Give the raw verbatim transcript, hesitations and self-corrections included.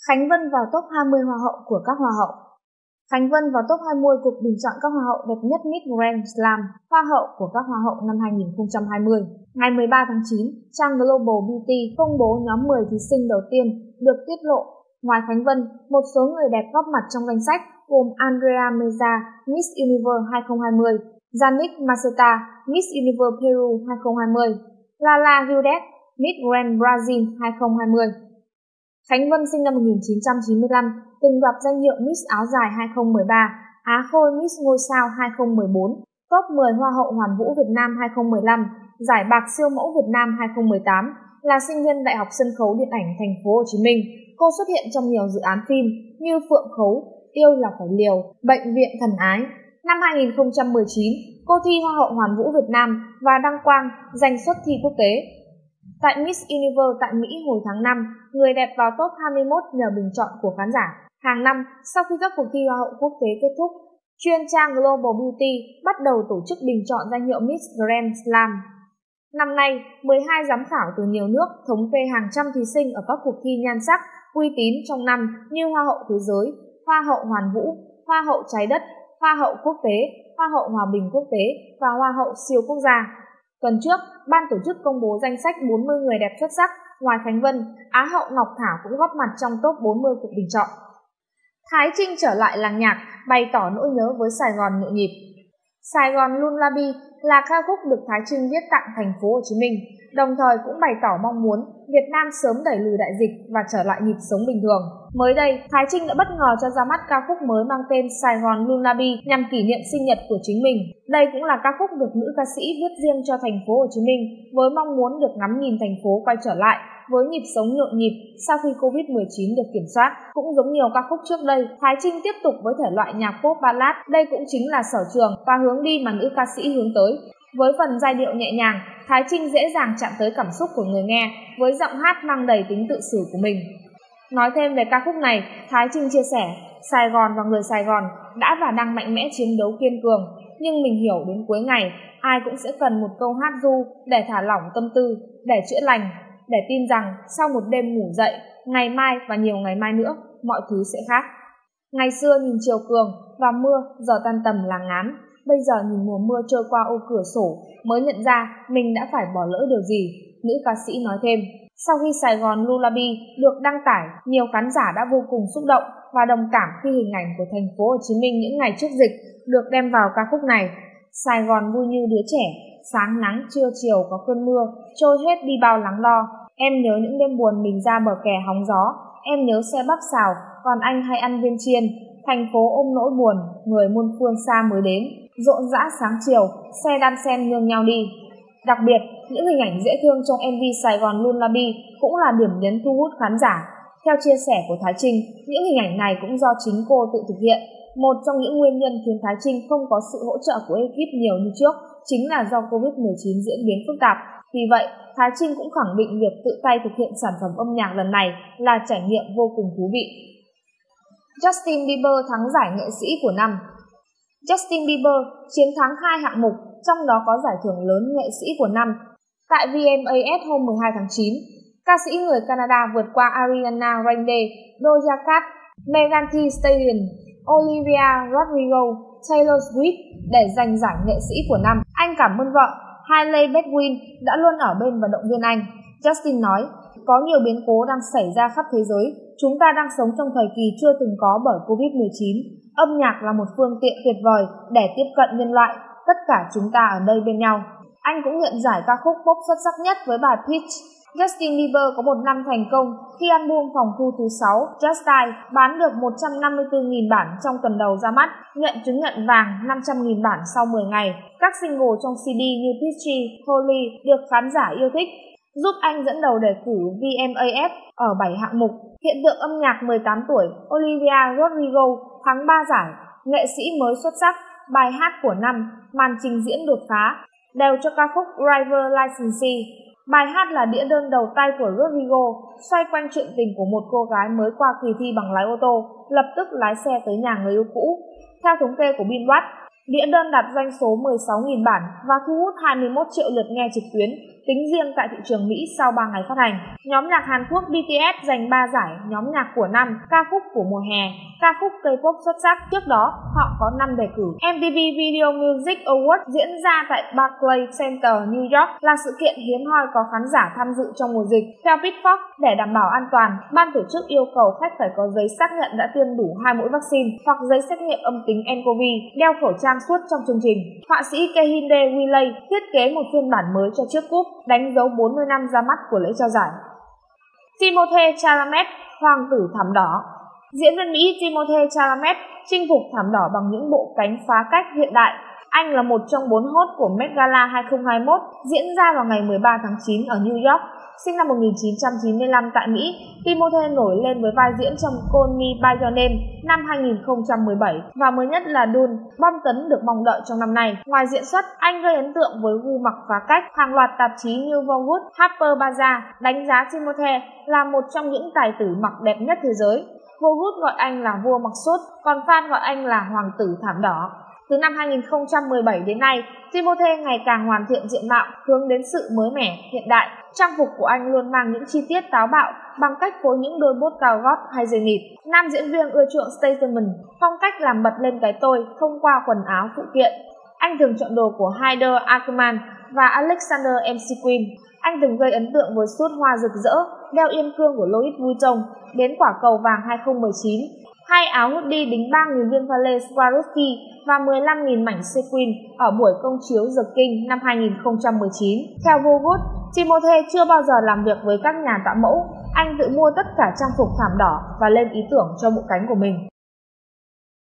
Khánh Vân vào top hai mươi hoa hậu của các hoa hậu. Khánh Vân vào top hai mươi cuộc bình chọn các hoa hậu đẹp nhất Miss Grand Slam, hoa hậu của các hoa hậu năm hai nghìn không trăm hai mươi. Ngày mười ba tháng chín, trang Global Beauty công bố nhóm mười thí sinh đầu tiên được tiết lộ. Ngoài Khánh Vân, một số người đẹp góp mặt trong danh sách gồm Andrea Meza, Miss Universe hai không hai không, Yannick Maceta, Miss Universe Peru hai không hai không, Lala Gildet, Miss Grand Brazil hai không hai không. Khánh Vân sinh năm một nghìn chín trăm chín mươi lăm, từng đoạt danh hiệu Miss áo dài hai không một ba, Á Khôi Miss Ngôi sao hai không một bốn, top mười Hoa hậu Hoàn vũ Việt Nam hai không một lăm, giải bạc siêu mẫu Việt Nam hai không một tám, là sinh viên Đại học Sân khấu Điện ảnh Thành phố Hồ Chí Minh. Cô xuất hiện trong nhiều dự án phim như Phượng Khấu, Yêu là phải liều, Bệnh viện Thần ái. Năm hai nghìn không trăm mười chín, cô thi Hoa hậu Hoàn vũ Việt Nam và đăng quang giành suất thi quốc tế. Tại Miss Universe tại Mỹ hồi tháng năm, người đẹp vào top hai mươi mốt nhờ bình chọn của khán giả. Hàng năm, sau khi các cuộc thi Hoa hậu quốc tế kết thúc, chuyên trang Global Beauty bắt đầu tổ chức bình chọn danh hiệu Miss Grand Slam. Năm nay, mười hai giám khảo từ nhiều nước thống kê hàng trăm thí sinh ở các cuộc thi nhan sắc, uy tín trong năm như Hoa hậu Thế giới, Hoa hậu Hoàn vũ, Hoa hậu Trái đất, Hoa hậu Quốc tế, Hoa hậu Hòa bình Quốc tế và Hoa hậu Siêu quốc gia. Tuần trước, ban tổ chức công bố danh sách bốn mươi người đẹp xuất sắc. Ngoài Khánh Vân, Á hậu Ngọc Thảo cũng góp mặt trong top bốn mươi cuộc bình chọn. Thái Trinh trở lại làng nhạc, bày tỏ nỗi nhớ với Sài Gòn nhộn nhịp. Sài Gòn Lullaby là ca khúc được Thái Trinh viết tặng Thành phố Hồ Chí Minh, đồng thời cũng bày tỏ mong muốn Việt Nam sớm đẩy lùi đại dịch và trở lại nhịp sống bình thường. Mới đây, Thái Trinh đã bất ngờ cho ra mắt ca khúc mới mang tên Sài Gòn Lullaby nhằm kỷ niệm sinh nhật của chính mình. Đây cũng là ca khúc được nữ ca sĩ viết riêng cho Thành phố Hồ Chí Minh với mong muốn được ngắm nhìn thành phố quay trở lại với nhịp sống nhộn nhịp sau khi covid mười chín được kiểm soát. Cũng giống nhiều ca khúc trước đây, Thái Trinh tiếp tục với thể loại nhạc pop ballad. Đây cũng chính là sở trường và hướng đi mà nữ ca sĩ hướng tới. Với phần giai điệu nhẹ nhàng, Thái Trinh dễ dàng chạm tới cảm xúc của người nghe với giọng hát mang đầy tính tự xử của mình. Nói thêm về ca khúc này, Thái Trinh chia sẻ, Sài Gòn và người Sài Gòn đã và đang mạnh mẽ chiến đấu kiên cường, nhưng mình hiểu đến cuối ngày, ai cũng sẽ cần một câu hát ru để thả lỏng tâm tư, để chữa lành, để tin rằng sau một đêm ngủ dậy, ngày mai và nhiều ngày mai nữa, mọi thứ sẽ khác. Ngày xưa nhìn chiều cường và mưa, giờ tan tầm là ngán. Bây giờ nhìn mùa mưa trôi qua ô cửa sổ mới nhận ra mình đã phải bỏ lỡ điều gì, nữ ca sĩ nói thêm. Sau khi Sài Gòn Lullaby được đăng tải, nhiều khán giả đã vô cùng xúc động và đồng cảm khi hình ảnh của Thành phố Hồ Chí Minh những ngày trước dịch được đem vào ca khúc này. Sài Gòn vui như đứa trẻ, sáng nắng trưa chiều có cơn mưa, trôi hết đi bao lắng lo. Em nhớ những đêm buồn mình ra bờ kè hóng gió, em nhớ xe bắp xào, còn anh hay ăn viên chiên. Thành phố ôm nỗi buồn, người muôn phương xa mới đến, rộn rã sáng chiều, xe đan xen nương nhau đi. Đặc biệt, những hình ảnh dễ thương trong em vê Sài Gòn Lullaby cũng là điểm nhấn thu hút khán giả. Theo chia sẻ của Thái Trinh, những hình ảnh này cũng do chính cô tự thực hiện. Một trong những nguyên nhân khiến Thái Trinh không có sự hỗ trợ của ekip nhiều như trước chính là do covid mười chín diễn biến phức tạp. Vì vậy, Thái Trinh cũng khẳng định việc tự tay thực hiện sản phẩm âm nhạc lần này là trải nghiệm vô cùng thú vị. Justin Bieber thắng giải nghệ sĩ của năm. Justin Bieber chiến thắng hai hạng mục, trong đó có giải thưởng lớn nghệ sĩ của năm. Tại vê em a ét hôm mười hai tháng chín, ca sĩ người Canada vượt qua Ariana Grande, Doja Cat, Megan Thee Stallion, Olivia Rodrigo, Taylor Swift để giành giải nghệ sĩ của năm. Anh cảm ơn vợ, Hailey Baldwin đã luôn ở bên và động viên anh. Justin nói, có nhiều biến cố đang xảy ra khắp thế giới. Chúng ta đang sống trong thời kỳ chưa từng có bởi covid mười chín. Âm nhạc là một phương tiện tuyệt vời để tiếp cận nhân loại. Tất cả chúng ta ở đây bên nhau. Anh cũng nhận giải ca khúc pop xuất sắc nhất với bài Peach. Justin Bieber có một năm thành công khi album phòng thu thứ sáu Just Die bán được một trăm năm mươi tư nghìn bản trong tuần đầu ra mắt, nhận chứng nhận vàng năm trăm nghìn bản sau mười ngày. Các single trong xê đê như Peachy, Holy được khán giả yêu thích, giúp anh dẫn đầu đề cử vê em a ét ở bảy hạng mục. Hiện tượng âm nhạc mười tám tuổi Olivia Rodrigo thắng ba giải, nghệ sĩ mới xuất sắc, bài hát của năm, màn trình diễn đột phá, đều cho ca khúc Driver License. Bài hát là đĩa đơn đầu tay của Rodrigo, xoay quanh chuyện tình của một cô gái mới qua kỳ thi bằng lái ô tô, lập tức lái xe tới nhà người yêu cũ. Theo thống kê của Billboard, đĩa đơn đạt doanh số mười sáu nghìn bản và thu hút hai mươi mốt triệu lượt nghe trực tuyến tính riêng tại thị trường Mỹ sau ba ngày phát hành. Nhóm nhạc Hàn Quốc bê tê ét giành ba giải nhóm nhạc của năm, ca khúc của mùa hè, ca khúc K-pop xuất sắc. Trước đó, họ có năm đề cử. em tê vê Video Music Awards diễn ra tại Barclays Center, New York là sự kiện hiếm hoi có khán giả tham dự trong mùa dịch. Theo Pitchfork, để đảm bảo an toàn, ban tổ chức yêu cầu khách phải có giấy xác nhận đã tiêm đủ hai mũi vaccine hoặc giấy xét nghiệm âm tính en cô vê, đeo khẩu trang suốt trong chương trình. Họa sĩ Kehinde Wiley thiết kế một phiên bản mới cho chiếc cúp, đánh dấu bốn mươi năm ra mắt của lễ trao giải. Timothée Chalamet, hoàng tử thảm đỏ. Diễn viên Mỹ Timothée Chalamet chinh phục thảm đỏ bằng những bộ cánh phá cách hiện đại. Anh là một trong bốn host của Met Gala hai không hai mốt diễn ra vào ngày mười ba tháng chín ở New York. Sinh năm một nghìn chín trăm chín mươi lăm tại Mỹ, Timothée nổi lên với vai diễn trong Call Me By Your Name năm hai nghìn không trăm mười bảy và mới nhất là Dune, bom tấn được mong đợi trong năm nay. Ngoài diễn xuất, anh gây ấn tượng với gu mặc phá cách. Hàng loạt tạp chí như Vogue, Harper's Bazaar đánh giá Timothée là một trong những tài tử mặc đẹp nhất thế giới. Vogue gọi anh là vua mặc suit, còn fan gọi anh là hoàng tử thảm đỏ. Từ năm hai nghìn không trăm mười bảy đến nay, Timothée ngày càng hoàn thiện diện mạo, hướng đến sự mới mẻ, hiện đại. Trang phục của anh luôn mang những chi tiết táo bạo bằng cách phối những đôi bốt cao gót hay dây nịt. Nam diễn viên ưa chuộng statement, phong cách làm bật lên cái tôi thông qua quần áo phụ kiện. Anh thường chọn đồ của Haider Ackermann và Alexander em xê Queen. Anh từng gây ấn tượng với suit hoa rực rỡ, đeo yên cương của Louis Vuitton, đến quả cầu vàng hai không một chín, hay áo hoodie đính ba nghìn viên pha lê Swarovski và mười lăm nghìn mảnh sequin ở buổi công chiếu The King năm hai nghìn không trăm mười chín. Theo Vogue, Timothée chưa bao giờ làm việc với các nhà tạo mẫu. Anh tự mua tất cả trang phục thảm đỏ và lên ý tưởng cho bộ cánh của mình.